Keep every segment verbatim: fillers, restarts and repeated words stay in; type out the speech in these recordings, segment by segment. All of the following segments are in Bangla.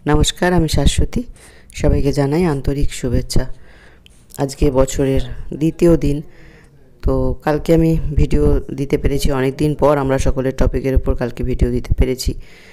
নমস্কার, আমি শাশ্বতী। সবাইকে জানাই আন্তরিক শুভেচ্ছা। আজকে বছরের দ্বিতীয় দিন। তো কালকে আমি ভিডিও দিতে পেরেছি, অনেক দিন পর আমরা সকলের টপিকের উপর কালকে ভিডিও দিতে পেরেছি।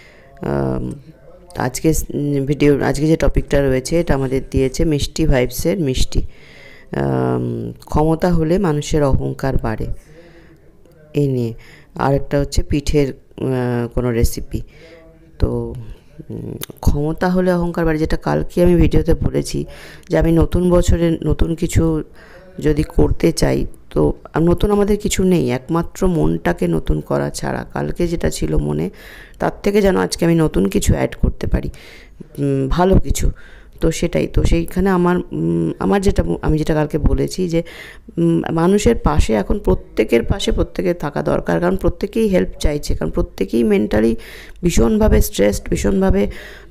আজকে ভিডিও আজকে যে টপিকটা রয়েছে এটা আমাদের দিয়েছে মিষ্টি ভাইবসের মিষ্টি। ক্ষমতা হলে মানুষের অহংকার বাড়ে, এই নিয়ে। আর একটা হচ্ছে পিঠের কোনো রেসিপি। তো ক্ষমতা হলে অহংকার বাড়ে, যেটা কালকে আমি ভিডিওতে বলেছি যে আমি নতুন বছরে নতুন কিছু যদি করতে চাই, তো নতুন আমাদের কিছু নেই, একমাত্র মনটাকে নতুন করা ছাড়া। কালকে যেটা ছিল মনে, তার থেকে যেন আজকে আমি নতুন কিছু অ্যাড করতে পারি, ভালো কিছু। তো সেটাই তো সেইখানে আমার আমার যেটা আমি যেটা কালকে বলেছি যে মানুষের পাশে এখন প্রত্যেকের পাশে প্রত্যেকের থাকা দরকার, কারণ প্রত্যেকেই হেল্প চাইছে, কারণ প্রত্যেকেই মেন্টালি ভীষণভাবে স্ট্রেসড, ভীষণভাবে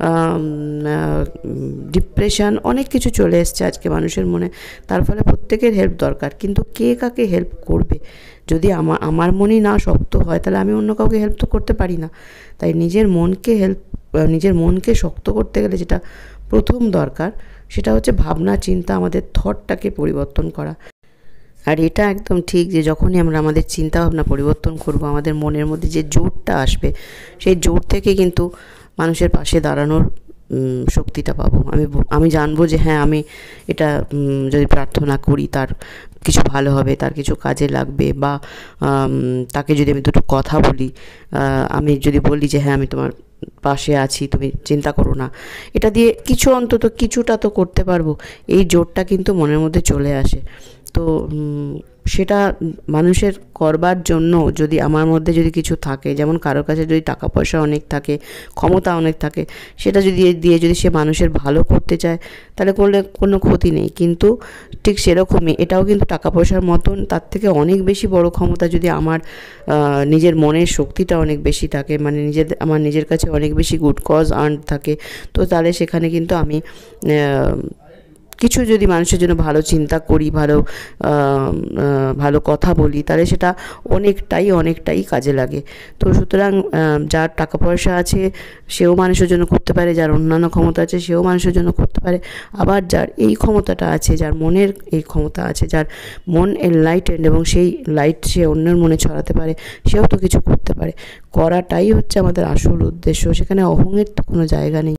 ডিপ্রেশন, অনেক কিছু চলে এসছে আজকে মানুষের মনে। তার ফলে প্রত্যেকের হেল্প দরকার, কিন্তু কে কাকে হেল্প করবে? যদি আমার আমার মনই না শক্ত হয়, তাহলে আমি অন্য কাউকে হেল্প তো করতে পারি না। তাই নিজের মনকে হেল্প নিজের মনকে শক্ত করতে গেলে যেটা প্রথম দরকার, সেটা হচ্ছে ভাবনা চিন্তা, আমাদের থটটাকে পরিবর্তন করা। আর এটা একদম ঠিক যে যখনই আমরা আমাদের চিন্তাভাবনা পরিবর্তন করব, আমাদের মনের মধ্যে যে জোরটা আসবে, সেই জোর থেকে কিন্তু মানুষের পাশে দাঁড়ানোর শক্তিটা পাবো। আমি আমি জানবো যে হ্যাঁ, আমি এটা যদি প্রার্থনা করি তার কিছু ভালো হবে, তার কিছু কাজে লাগবে। বা তাকে যদি আমি দুটো কথা বলি, আমি যদি বলি যে হ্যাঁ, আমি তোমার পাশে আছি, তুমি চিন্তা করো না, এটা দিয়ে কিছু অন্তত কিছুটা তো করতে পারবো, এই জোরটা কিন্তু মনের মধ্যে চলে আসে। তো সেটা মানুষের করবার জন্য যদি আমার মধ্যে যদি কিছু থাকে, যেমন কারোর কাছে যদি টাকা পয়সা অনেক থাকে, ক্ষমতা অনেক থাকে, সেটা যদি দিয়ে যদি সে মানুষের ভালো করতে চায়, তাহলে করলে কোনো ক্ষতি নেই। কিন্তু ঠিক সেরকমই এটাও কিন্তু টাকা পয়সার মতন, তার থেকে অনেক বেশি বড় ক্ষমতা যদি আমার নিজের মনের শক্তিটা অনেক বেশি থাকে, মানে নিজের আমার নিজের কাছে অনেক বেশি গুড কজ আর্ন থাকে, তো তাহলে সেখানে কিন্তু আমি কিছু যদি মানুষের জন্য ভালো চিন্তা করি, ভালো ভালো কথা বলি, তাহলে সেটা অনেকটাই অনেকটাই কাজে লাগে। তো সুতরাং যার টাকা পয়সা আছে সেও মানুষের জন্য করতে পারে, যার অন্যান্য ক্ষমতা আছে সেও মানুষের জন্য করতে পারে। আবার যার এই ক্ষমতাটা আছে, যার মনের এই ক্ষমতা আছে, যার মন এনলাইটেন্ড এবং সেই লাইট সে অন্যের মনে ছড়াতে পারে, সেও তো কিছু করতে পারে। করাটাই হচ্ছে আমাদের আসল উদ্দেশ্য, সেখানে অহংয়ের তো কোনো জায়গা নেই।